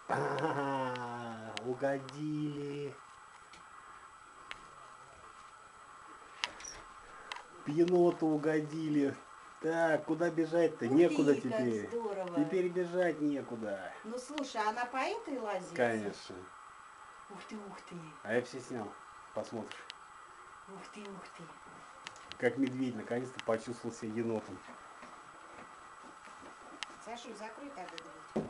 Угодили. Еноту угодили. Так, куда бежать-то? Некуда теперь. Здорово. Теперь бежать некуда. Ну слушай, она по этой лазит? Конечно. Ух ты, ух ты. А я все снял. Посмотришь. Ух ты, ух ты. Как медведь наконец-то почувствовал себя енотом. Сашу, закрой тогда дверь.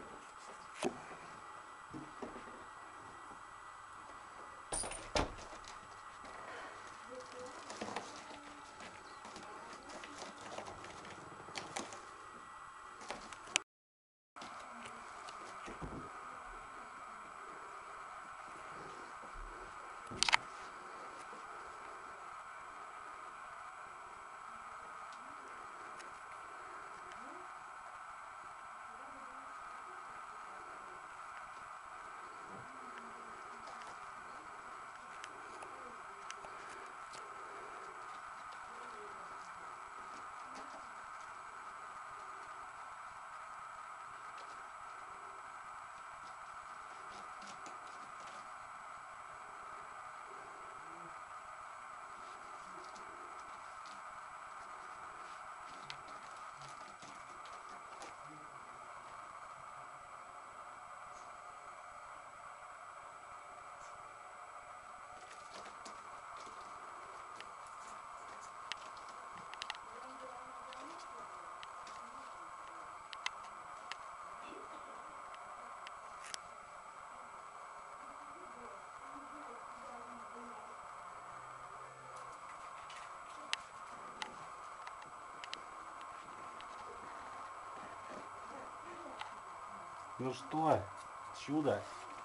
Ну что, чудо?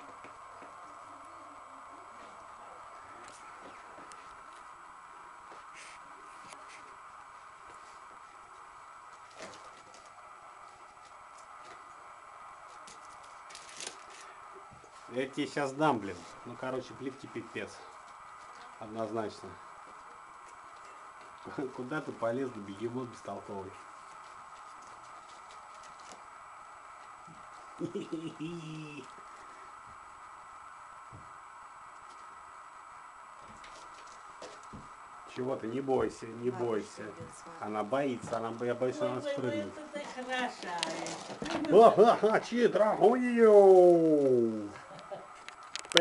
Я тебе сейчас дам, блин. Ну, короче, плитки пипец. Однозначно. Куда ты полез, бегемот бестолковый? Чего ты, не бойся, не бойся. Она боится, я боюсь, она спрыгнет. Ха-ха-ха, чьи драгунью!